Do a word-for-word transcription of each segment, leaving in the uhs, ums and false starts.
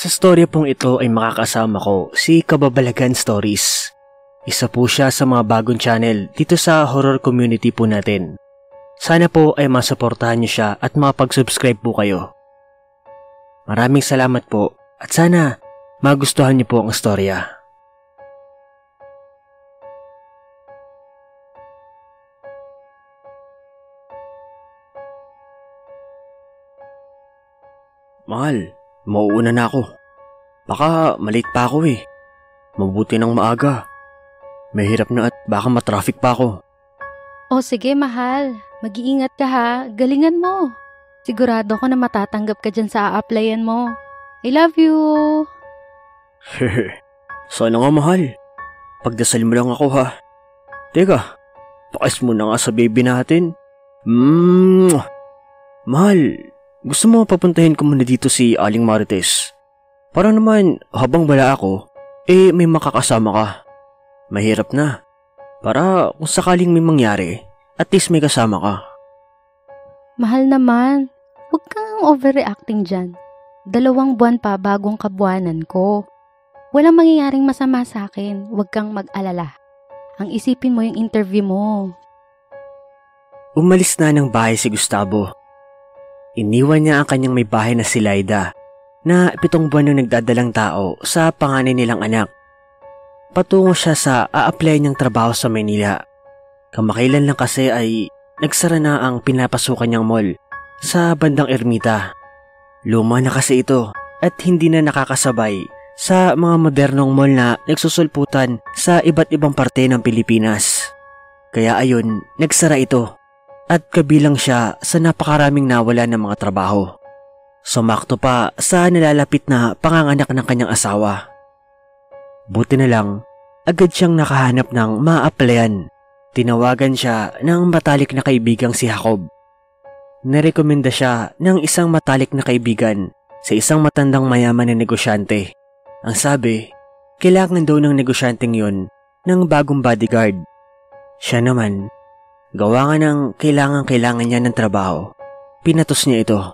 Sa storya pong ito ay makakasama ko si Kababalaghan Stories. Isa po siya sa mga bagong channel dito sa horror community po natin. Sana po ay masuportahan niyo siya at makapag-subscribe po kayo. Maraming salamat po at sana magustuhan niyo po ang storya. Mahal, mauuna na ako. Baka malate pa ako eh. Mabuti nang maaga. Mahirap na at baka matraffic pa ako. O sige mahal, mag-iingat ka ha, galingan mo. Sigurado ko na matatanggap ka dyan sa a-applyan mo. I love you! Hehe, sana nga mahal. Pagdasal mo lang ako ha. Teka, pakis mo na nga sa baby natin. Mmm, mahal, gusto mo papuntahin ko muna dito si Aling Marites? Para naman habang wala ako, eh may makakasama ka. Mahirap na. Para kung sakaling may mangyari, at least may kasama ka. Mahal naman, huwag kang overreacting dyan. Dalawang buwan pa bagong kabuanan ko. Walang mangyayaring masama sa akin, huwag kang mag-alala. Ang isipin mo yung interview mo. Umalis na ng bahay si Gustavo. Iniwan niya ang kanyang may bahay na si Laida, na pitong buwan nang nagdadalang tao sa panganay nilang anak. Patungo siya sa a-apply niyang trabaho sa Maynila. Kamakailan lang kasi ay nagsara na ang pinapasukan niyang mall sa bandang Ermita. Luma na kasi ito at hindi na nakakasabay sa mga modernong mall na nagsusulputan sa iba't ibang parte ng Pilipinas. Kaya ayun, nagsara ito at kabilang siya sa napakaraming nawala ng mga trabaho. Sumakto pa sa nalalapit na panganganak ng kanyang asawa. Buti na lang, agad siyang nakahanap ng ma-applyan. Tinawagan siya ng matalik na kaibigang si Jacob. Narekomenda siya ng isang matalik na kaibigan sa isang matandang mayaman na negosyante. Ang sabi, kailangan daw ng negosyanteng yon ng bagong bodyguard. Siya naman, gawa nga ng kailangan-kailangan niya ng trabaho, pinatos niya ito.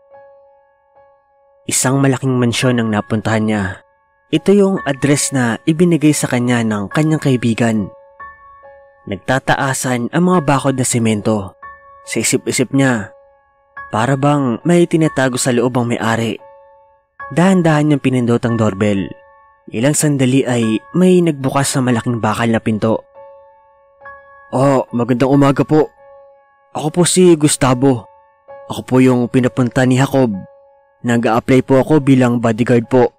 Isang malaking mansyon ang napuntahan niya. Ito yung address na ibinigay sa kanya ng kanyang kaibigan. Nagtataasan ang mga bakod na semento. Sa isip-isip niya, para bang may tinatago sa loob ang may-ari. Dahan-dahan niyang pinindot ang doorbell. Ilang sandali ay may nagbukas sa malaking bakal na pinto. Oh, magandang umaga po. Ako po si Gustavo. Ako po yung pinapunta ni Jacob. Nag-a-apply po ako bilang bodyguard po.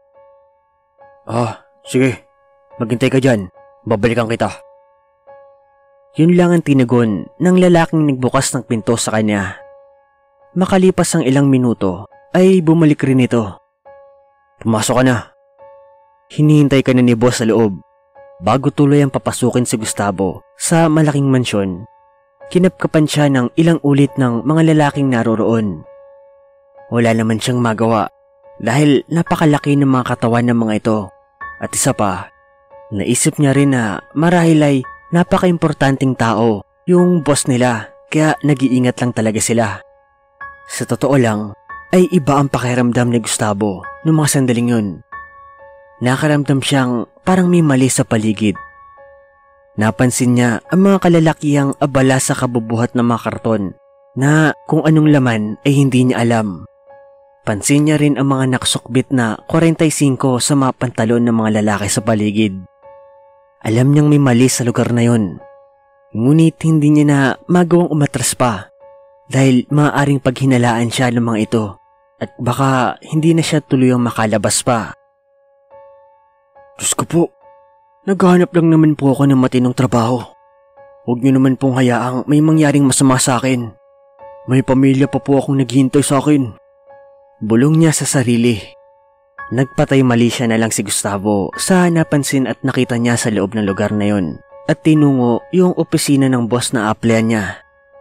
Ah, sige. Maghintay ka dyan. Babalikan kita. Yun lang ang tinagon ng lalaking nagbukas ng pinto sa kanya. Makalipas ang ilang minuto, ay bumalik rin ito. Pumasok ka na. Hinihintay ka na ni boss sa loob. Bago tuloy ang papasukin si Gustavo sa malaking mansyon, kinapkapan siya ng ilang ulit ng mga lalaking naroroon. Wala naman siyang magawa dahil napakalaki ng mga katawan ng mga ito. At isa pa, naisip niya rin na marahil ay napaka-importanting tao yung boss nila kaya nag-iingat lang talaga sila. Sa totoo lang, ay iba ang pakiramdam ni Gustavo noong mga sandaling yun. Nakaramdam siyang parang may mali sa paligid. Napansin niya ang mga kalalakihang abala sa kabubuhat ng mga karton na kung anong laman ay hindi niya alam. Pansin niya rin ang mga naksukbit na forty-five sa mga pantalon ng mga lalaki sa paligid. Alam niyang may mali sa lugar na yon. Ngunit hindi niya na magawang umatras pa dahil maaaring paghinalaan siya ng mga ito at baka hindi na siya tuluyang makalabas pa. Diyos ko po, naghahanap lang naman po ako ng matinong trabaho. Huwag niyo naman pong hayaang may mangyaring masama sa akin. May pamilya pa po akong naghihintay sa akin. Bulong niya sa sarili. Nagpatay mali siya na lang si Gustavo sa napansin at nakita niya sa loob ng lugar na yon at tinungo yung opisina ng boss na applyan niya.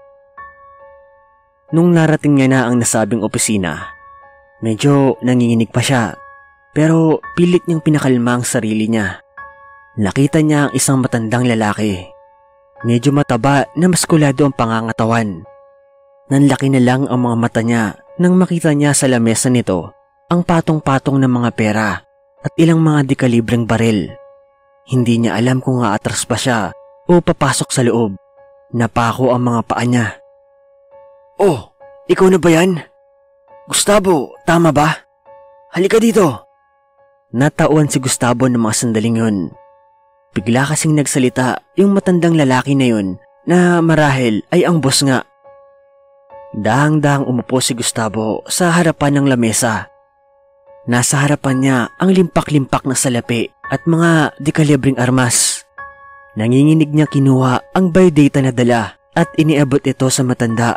Nung narating niya na ang nasabing opisina, medyo nanginginig pa siya pero pilit niyang pinakalma ang sarili niya. Nakita niya ang isang matandang lalaki. Medyo mataba na maskulado ang pangangatawan. Nanlaki na lang ang mga mata niya nang makita niya sa lamesa nito ang patong-patong ng mga pera at ilang mga dekalibreng baril. Hindi niya alam kung aatras pa siya o papasok sa loob. Napako ang mga paa niya. "Oh, ikaw na ba yan? Gustavo, tama ba? Halika dito." Natauan si Gustavo ng mga sandaling yun. Bigla kasing nagsalita yung matandang lalaki na yun na marahil ay ang boss nga. Dahang-dahang umupo si Gustavo sa harapan ng lamesa. Nasa harapan niya ang limpak-limpak na salapi at mga dekalibreng armas. Nanginginig niya kinuha ang buy data na dala at iniabot ito sa matanda.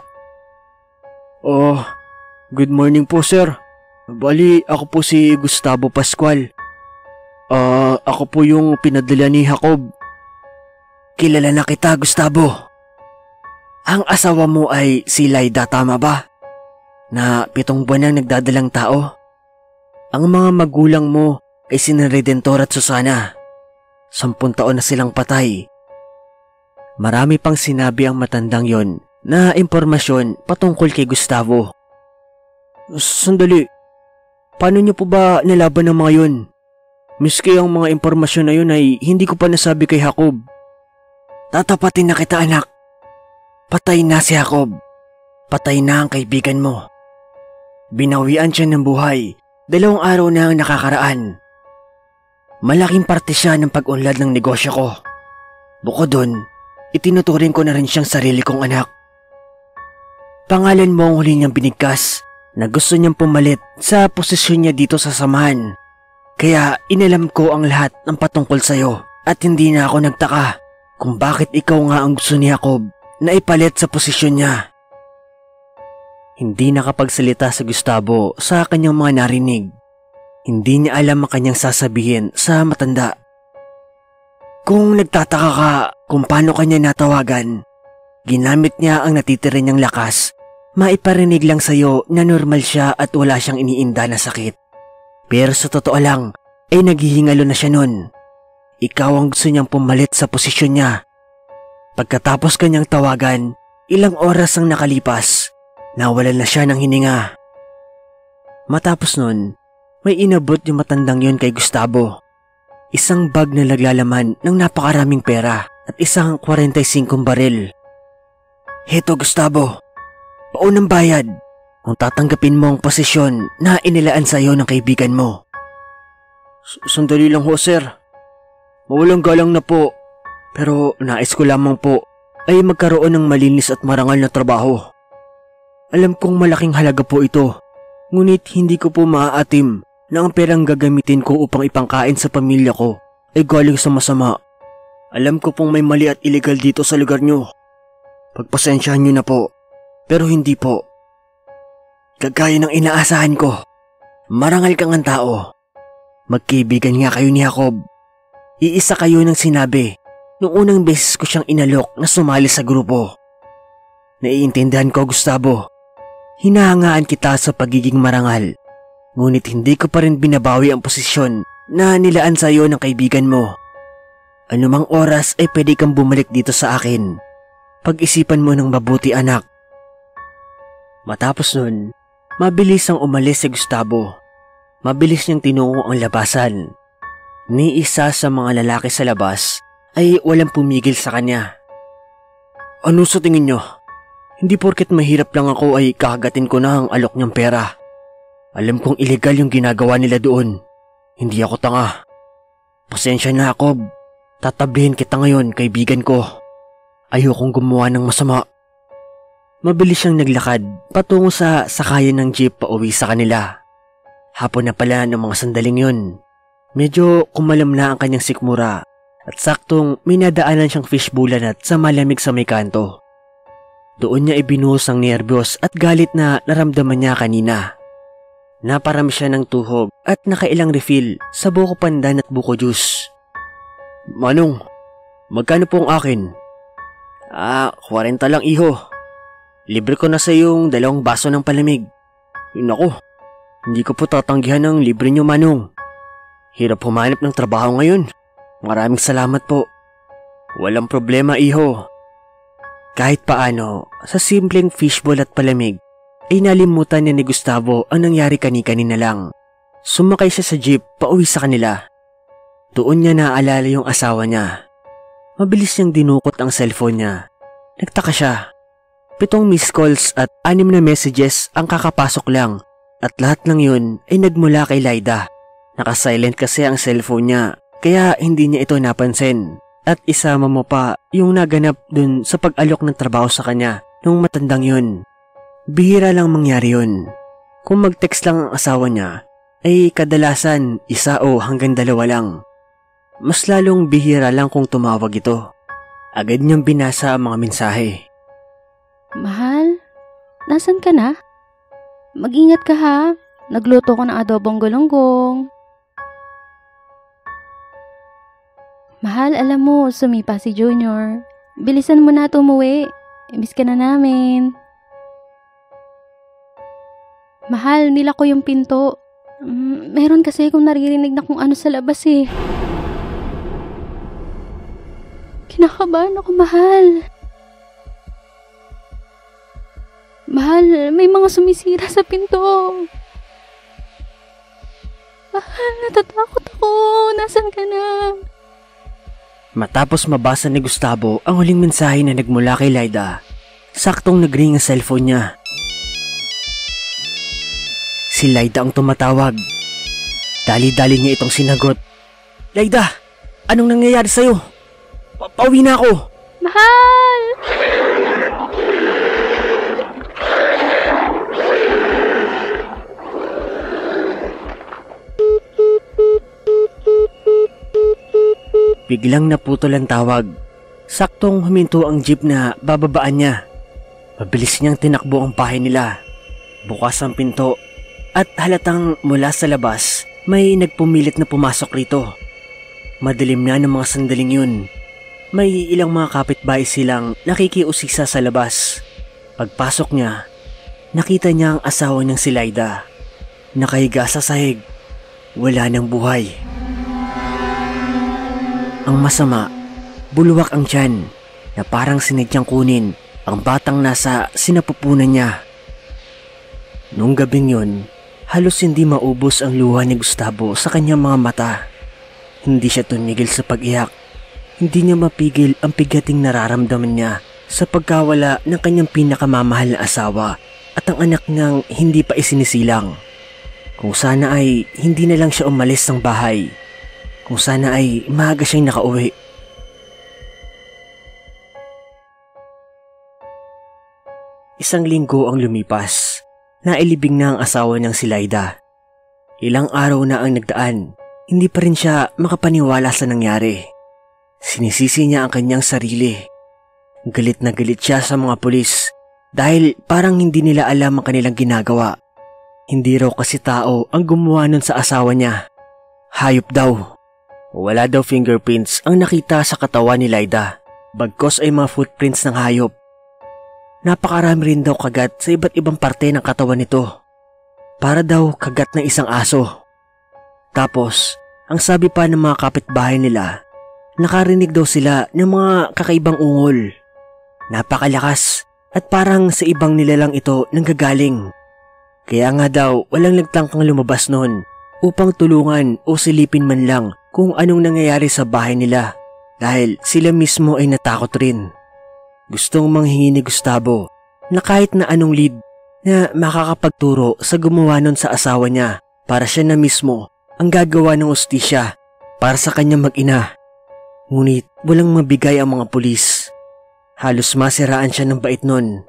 "Oh, good morning po sir. Bali, ako po si Gustavo Pascual. Ah, uh, ako po yung pinadala ni Jacob." "Kilala na kita, Gustavo. Ang asawa mo ay si Laida, tama ba? Na pitong buwan nang nagdadalang tao. Ang mga magulang mo ay sina Redentor at Susana. Sampung taon na silang patay." Marami pang sinabi ang matandang yon na impormasyon patungkol kay Gustavo. "Sandali, paano niyo po ba nalaban ng mga yun? Miski ang mga impormasyon na yun ay hindi ko pa nasabi kay Jacob." "Tatapatin na kita, anak. Patay na si Jacob. Patay na ang kaibigan mo. Binawian siya ng buhay. Dalawang araw na ang nakakaraan. Malaking parte siya ng pag-unlad ng negosyo ko. Bukod dun, itinuturing ko na rin siyang sarili kong anak. Pangalan mo ang huli niyang binigkas na gusto niyang pumalit sa posisyon niya dito sa samahan. Kaya inalam ko ang lahat ng patungkol sa'yo at hindi na ako nagtaka kung bakit ikaw nga ang gusto ni Jacob na ipalit sa posisyon niya." Hindi nakapagsalita si Gustavo sa kanyang mga narinig. Hindi niya alam ang kanyang sasabihin sa matanda. Kung nagtataka ka kung paano kanya natawagan, ginamit niya ang natitira niyang lakas. Maiparinig lang sa'yo na normal siya at wala siyang iniinda na sakit. Pero sa totoo lang, ay naghihingalo na siya nun. Ikaw ang gusto niyang pumalit sa posisyon niya. Pagkatapos kanyang tawagan, ilang oras ang nakalipas, nawalan na siya ng hininga. Matapos nun, may inabot yung matandang yon kay Gustavo. Isang bag na naglalaman ng napakaraming pera at isang forty-five baril. "Heto, Gustavo, paunang bayad kung tatanggapin mo ang posisyon na inilaan sa iyo ng kaibigan mo." "Sandali lang ho, sir. Mawalang galang na po. Pero nais ko lamang po ay magkaroon ng malinis at marangal na trabaho. Alam kong malaking halaga po ito, ngunit hindi ko po maaatim na ang perang gagamitin ko upang ipangkain sa pamilya ko ay galing sa masama. Alam ko pong may mali at illegal dito sa lugar nyo. Pagpasensyahan nyo na po, pero hindi po. Kagaya ng inaasahan ko, marangal kang ang tao. Magkaibigan nga kayo ni Jacob. Iisa kayo ng sinabi noong unang beses ko siyang inalok na sumali sa grupo. Naiintindihan ko, Gustavo. Hinahangaan kita sa pagiging marangal, ngunit hindi ko pa rin binabawi ang posisyon na nilaan sa iyo ng kaibigan mo. Anumang oras ay pwede kang bumalik dito sa akin. Pag-isipan mo ng mabuti, anak." Matapos nun, mabilis ang umalis si Gustavo. Mabilis niyang tinungo ang labasan. Ni isa sa mga lalaki sa labas ay walang pumigil sa kanya. "Ano sa tingin niyo? Hindi porket mahirap lang ako ay kakagatin ko na ang alok niyang pera. Alam kong illegal yung ginagawa nila doon. Hindi ako tanga. Pasensya na, Jacob. Tatabihin kita ngayon, kaibigan ko. Ayokong gumawa ng masama." Mabilis siyang naglakad patungo sa sakayan ng jeep pauwi sa kanila. Hapon na pala ng mga sandaling yun. Medyo kumalam na ang kanyang sikmura at saktong minadaanan siyang fishbowlan at sa malamig sa may kanto. Doon niya ibinuhos ang nerbiyos at galit na naramdaman niya kanina. Naparami siya ng tuhog at nakailang refill sa buko pandan at buko juice. "Manong, magkano po ang akin?" "Ah, forty lang, iho. Libre ko na sa yung dalawang baso ng palamig." "Naku, hindi ko po tatanggihan ng libre niyo, Manong. Hirap humanap ng trabaho ngayon. Maraming salamat po." "Walang problema, iho." Kahit paano, sa simpleng fishbowl at palamig, ay nalimutan niya ni Gustavo ang nangyari kani-kanina lang. Sumakay siya sa jeep pauwi sa kanila. Doon niya naaalala yung asawa niya. Mabilis niyang dinukot ang cellphone niya. Nagtaka siya. Pitong missed calls at anim na messages ang kakapasok lang at lahat ng yun ay nagmula kay Lyda. Nakasilent kasi ang cellphone niya kaya hindi niya ito napansin. At isama mo pa yung naganap dun sa pag-alok ng trabaho sa kanya nung matandang yun. Bihira lang mangyari yun. Kung mag-text lang ang asawa niya ay kadalasan isa o hanggang dalawa lang. Mas lalong bihira lang kung tumawag ito. Agad niyang binasa ang mga mensahe. Mahal, nasan ka na? Mag-ingat ka ha. Nagluto ko ng adobong gulunggong. Mahal, alam mo, sumipa si Junior. Bilisan mo na umuwi. Miss ka na namin. Mahal, nila ko yung pinto. Mm, meron kasi akong naririnig na kung ano sa labas eh. Kinakabahan ako, mahal. Mahal, may mga sumisira sa pinto. Mahal, natatakot ako. Nasaan ka na? Matapos mabasa ni Gustavo ang huling mensahe na nagmula kay Lyda, saktong nag-ring ang cellphone niya. Si Lyda ang tumatawag. Dali-dali niya itong sinagot. Lyda, anong nangyayari sa'yo? Pa- pauwi na ako. Mahal! Biglang naputol ang tawag. Saktong huminto ang jeep na bababaan niya. Mabilis niyang tinakbo ang bahay nila. Bukas ang pinto at halatang mula sa labas may nagpumilit na pumasok rito. Madilim na ng mga sandaling yun. May ilang mga kapitbahay silang nakikiusisa sa labas. Pagpasok niya, nakita niya ang asawa niyang si Lyda. Nakahiga sa sahig. Wala nang buhay. Ang masama, buluwak ang tiyan na parang sinadyang kunin ang batang nasa sinapupunan niya. Noong gabing yun, halos hindi maubos ang luha ni Gustavo sa kanyang mga mata. Hindi siya tumigil sa pag-iyak. Hindi niya mapigil ang bigating nararamdaman niya sa pagkawala ng kanyang pinakamamahal na asawa at ang anak niyang hindi pa isinisilang. Kung sana ay hindi na lang siya umalis ng bahay. Kung sana ay maaga siyang nakauwi. Isang linggo ang lumipas. Nailibing na ang asawa niyang si Lyda. Ilang araw na ang nagdaan. Hindi pa rin siya makapaniwala sa nangyari. Sinisisi niya ang kanyang sarili. Galit na galit siya sa mga pulis dahil parang hindi nila alam ang kanilang ginagawa. Hindi raw kasi tao ang gumawa nun sa asawa niya. Hayop daw. Wala daw fingerprints ang nakita sa katawan ni Lyda, bagkos ay mga footprints ng hayop. Napakarami rin daw kagat sa iba't ibang parte ng katawan nito. Para daw kagat ng isang aso. Tapos, ang sabi pa ng mga kapitbahay nila, nakarinig daw sila ng mga kakaibang ungol. Napakalakas at parang sa ibang nilalang ito nanggagaling. Kaya nga daw walang nagtangkang lumabas noon upang tulungan o silipin man lang kung anong nangyayari sa bahay nila dahil sila mismo ay natakot rin. Gustong manghingi ni Gustavo na kahit na anong lead na makakapagturo sa gumawa nun sa asawa niya para siya na mismo ang gagawa ng ustisya para sa kanyang mag-ina. Ngunit walang mabigay ang mga pulis. Halos masiraan siya ng bait nun.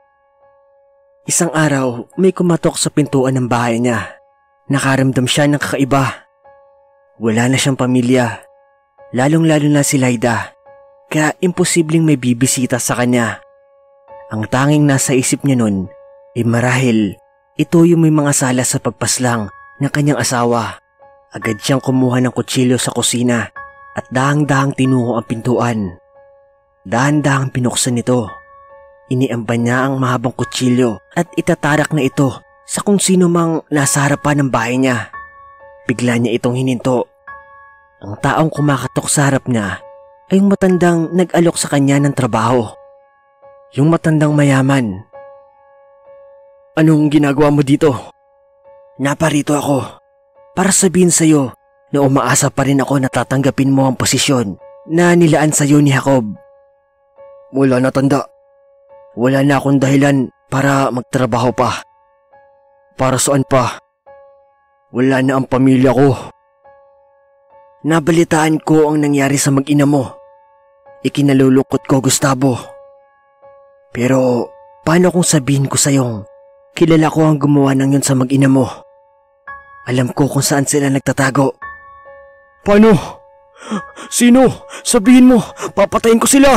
Isang araw may kumatok sa pintuan ng bahay niya. Nakaramdam siya ng kakaiba. Wala na siyang pamilya, lalong-lalo na si Lyda, kaya imposibleng may bibisita sa kanya. Ang tanging nasa isip niya nun ay marahil ito yung may mga sala sa pagpaslang ng kanyang asawa. Agad siyang kumuha ng kutsilyo sa kusina at dahang-dahang tinungo ang pintuan. Dahan-dahang pinuksan nito. Iniamban niya ang mahabang kutsilyo at itatarak na ito sa kung sino mang nasa harapan ng bahay niya. Bigla niya itong hininto. Ang taong kumakatok sa harap niya ay yung matandang nag-alok sa kanya ng trabaho. Yung matandang mayaman. Anong ginagawa mo dito? Naparito ako. para sabihin sa'yo na umaasa pa rin ako na tatanggapin mo ang posisyon na nilaan sa'yo ni Jacob. Mula na tanda, wala na akong dahilan para magtrabaho pa. Para saan pa? Wala na ang pamilya ko. Nabalitaan ko ang nangyari sa mag-ina mo. Ikinalulungkot ko, Gustavo. Pero paano kung sabihin ko sa'yong kilala ko ang gumawa ng yun sa mag-ina mo? Alam ko kung saan sila nagtatago. Paano? Sino? Sabihin mo, papatayin ko sila!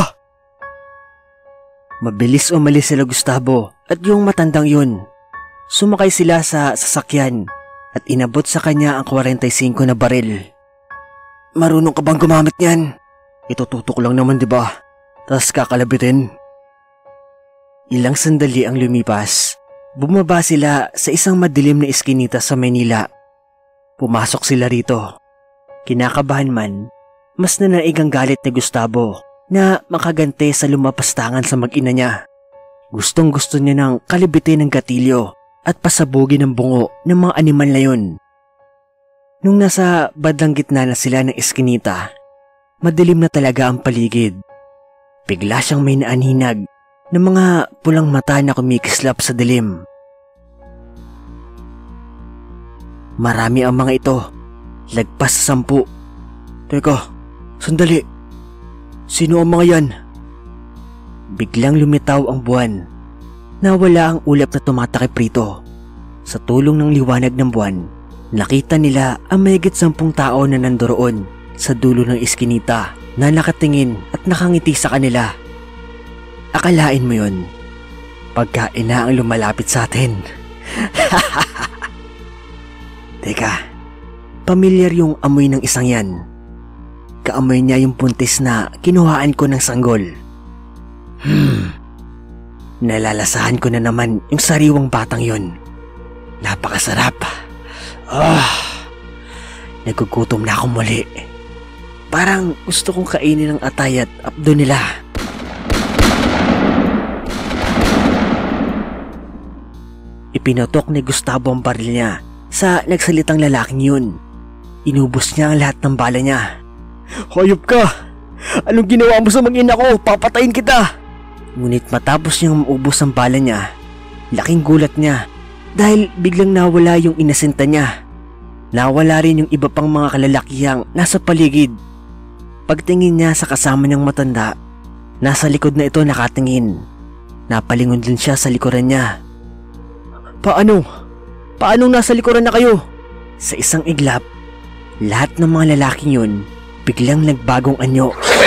Mabilis umalis sila, Gustavo, at yung matandang yun. Sumakay sila sa sasakyan at inabot sa kanya ang forty-five na baril. Marunong ka bang gumamit niyan? Itututok lang naman, di ba? Tas kakalabitin. Ilang sandali ang lumipas. Bumaba sila sa isang madilim na iskinita sa Manila. Pumasok sila rito. Kinakabahan man, mas nanaig ang galit ni Gustavo na makagante sa lumapastangan sa mag-ina niya. Gustong gusto niya ng kalibitin ng gatilyo at pasabugin ng bungo ng mga animal na yun. Nung nasa badlang gitna na sila ng iskinita, madilim na talaga ang paligid. Bigla siyang may naaninag ng mga pulang mata na kumikislap sa dilim. Marami ang mga ito, lagpas sa sampu. Teka, sandali. Sino ang mga yan? Biglang lumitaw ang buwan. Nawala ang ulap na tumatakip rito. Sa tulong ng liwanag ng buwan, nakita nila ang mahigit sampung tao na nandoroon sa dulo ng iskinita na nakatingin at nakangiti sa kanila. Akalain mo yun, pagkain na ang lumalapit sa atin. Teka, pamilyar yung amoy ng isang yan. Kaamoy niya yung buntis na kinuhaan ko ng sanggol. Hmm. Nalalasahan ko na naman yung sariwang batang yon. Napakasarap. Ah, nagugutom na ako muli. Parang gusto kong kainin ang atay at apdo nila. Ipinotok ni Gustavo ang baril niya sa nagsalitang lalaking yun. Inubos niya ang lahat ng bala niya. Hayop ka! Anong ginawa mo sa mag-ina ko? Papatayin kita! Ngunit matapos niyang maubos ang bala niya, laking gulat niya dahil biglang nawala yung inasinta niya. Nawala rin yung iba pang mga kalalakihang nasa paligid. Pagtingin niya sa kasama niyang matanda, nasa likod na ito nakatingin. Napalingon din siya sa likuran niya. Paano? Paanong nasa likuran na kayo? Sa isang iglap, lahat ng mga lalaking yun biglang nagbagong anyo.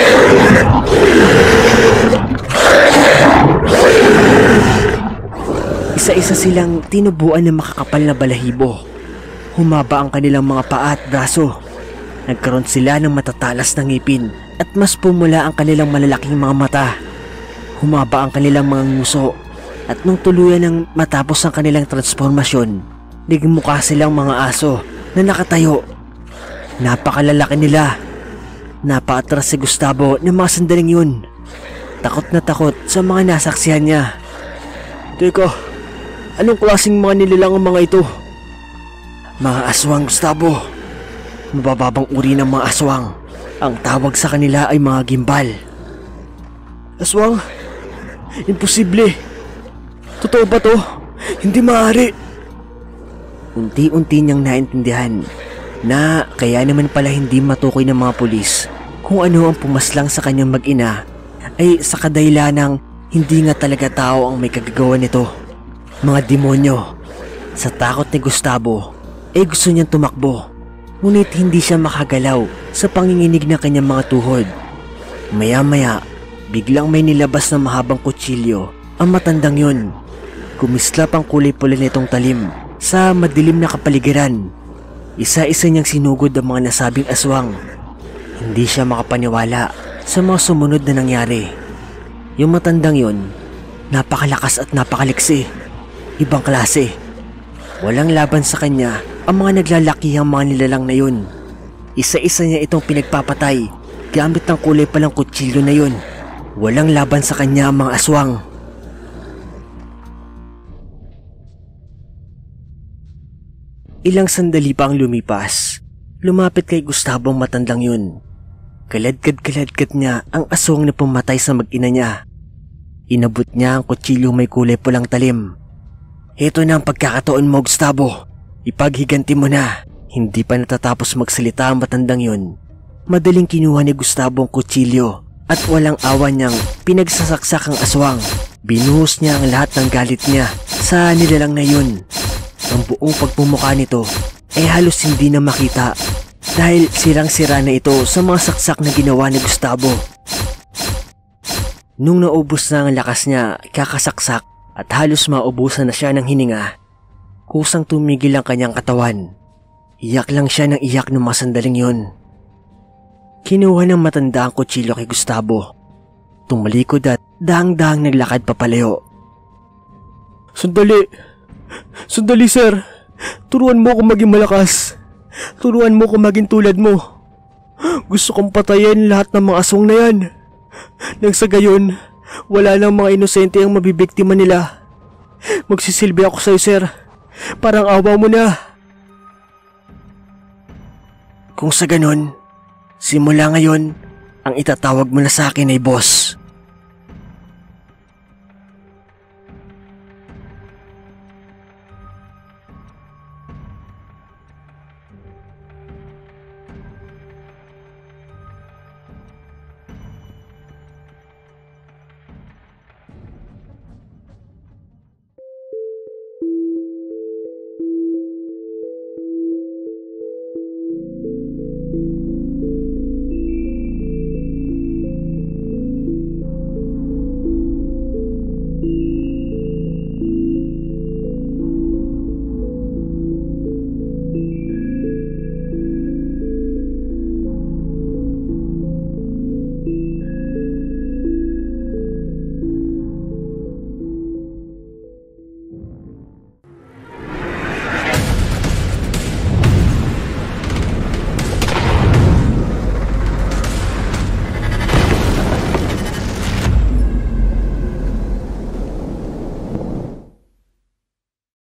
Isa-isa silang tinubuan ng makakapal na balahibo. Humaba ang kanilang mga paa at braso. Nagkaroon sila ng matatalas na ngipin at mas pumula ang kanilang malalaking mga mata. Humaba ang kanilang mga nguso at nung tuluyan ng matapos ang kanilang transformasyon, nagmukha silang mga aso na nakatayo. Napakalalaki nila. Napaatras si Gustavo ng mga sandaling yun. Takot na takot sa mga nasaksihan niya. Teka, anong klaseng mga nilalang ang mga ito? Mga aswang, Gustavo. Mabababang uri ng mga aswang. Ang tawag sa kanila ay mga gimbal. Aswang? Imposible. Totoo ba to? Hindi maaari. Unti-unti niyang naintindihan na kaya naman pala hindi matukoy ng mga pulis kung ano ang pumaslang sa kanyang mag-ina ay sa kadahilanang hindi nga talaga tao ang may kagagawa nito. Mga demonyo. Sa takot ni Gustavo ay gusto niyang tumakbo, ngunit hindi siya makagalaw sa panginginig ng kanyang mga tuhod. Maya-maya, biglang may nilabas na mahabang kutsilyo ang matandang yun. Kumislap ang kulay pula nitong talim sa madilim na kapaligiran. Isa-isa niyang sinugod ang mga nasabing aswang. Hindi siya makapaniwala sa mga sumunod na nangyari. Yung matandang yun, napakalakas at napakaliksi. Ibang klase. Walang laban sa kanya ang mga naglalakihang mga nilalang na yun. Isa-isa niya itong pinagpapatay gamit ng kulay palang kutsilyo na yun. Walang laban sa kanya ang mga aswang. Ilang sandali pa ang lumipas. Lumapit kay Gustavo ang matandang yun. Kaladkad-kaladkad niya ang aswang na pumatay sa mag-ina niya. Inabot niya ang kutsilyo may kulay pulang talim. Ito na ang pagkakataon mo, Gustavo. Ipaghiganti mo na. Hindi pa natatapos magsalita ang matandang yun. Madaling kinuha ni Gustavo ang kutsilyo at walang awa niyang pinagsasaksak ang aswang. Binuhos niya ang lahat ng galit niya sa nilalang na yun. Ang buong pagmumukha nito ay halos hindi na makita dahil sirang-sira na ito sa mga saksak na ginawa ni Gustavo. Nung naubos na ang lakas niya kakasaksak at halos maubusan na siya ng hininga, kusang tumigil ang kanyang katawan. Iyak lang siya ng iyak ng mga sandaling yun. Kinuha ng matanda ang kutsilyo kay Gustavo. Tumalikod at dahang-dahang naglakad papalayo. Sandali! Sandali, sir! Turuan mo akong maging malakas. Turuan mo akong maging tulad mo. Gusto kong patayin lahat ng mga aswang na yan. Nang sa gayon, wala nang mga inosente ang mabibiktima nila. Magsisilbi ako sa'yo, sir. Parang awa mo na. Kung sa ganon, simula ngayon, ang itatawag mo na sa akin ay boss.